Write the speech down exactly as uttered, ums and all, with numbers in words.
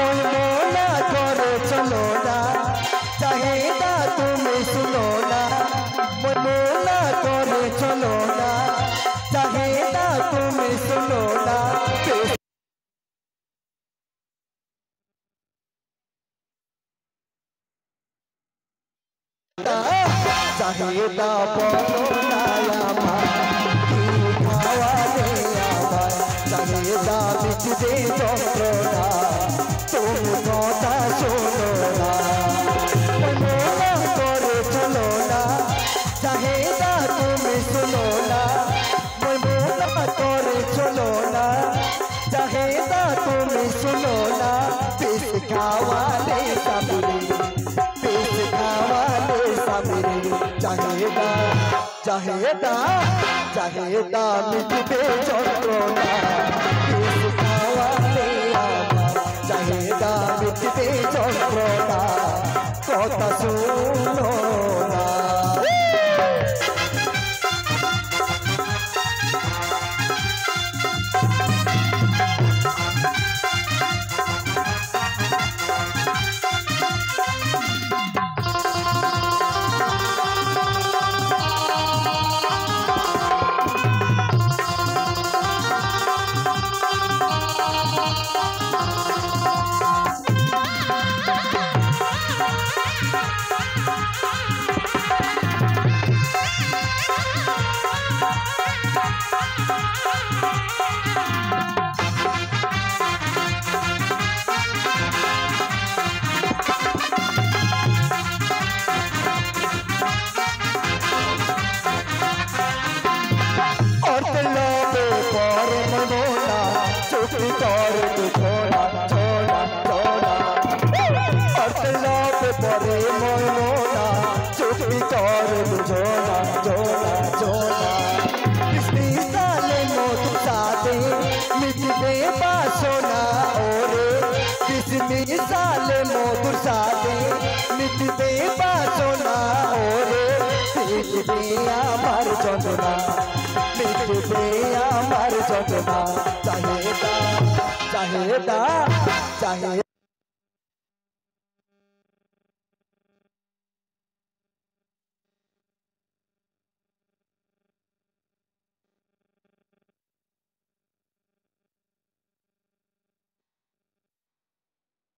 मोर मोना करे चलो ना चाहेगा तुम्हें सुनो ना मोर मोना करे चलो ना चाहेगा तुम्हें सुनो ना चाहेगा बोलो ना चाहेगा मिटदे যন্ত্রণা तुम কথা শোনো না মনোনা করে চলো না চাহেगा তুমি শোনো না মনোনা করে চলো না চাহেगा তুমি শোনো না পিস খাওয়ালে সামনে পিস খাওয়ালে সামনে চাহেगा चाहेगा चाहेगा मिटबे যন্ত্রণা পিস খাওয়ালে আমার चाहेगा मिटबे যন্ত্রণা কথা শোনো না छोड़ा छोड़ा छोड़ा अतला पे परे मोना चुपी कर छोड़ा छोड़ा छोड़ा किसने साले मोत साथे मिटबे पासोना ओरे किसने साले मोत साथे मिटबे पासोना ओरे मिटबे आमार যন্ত্রণা मिटबे आमार যন্ত্রণা चाहेगा चाहेगा चाहे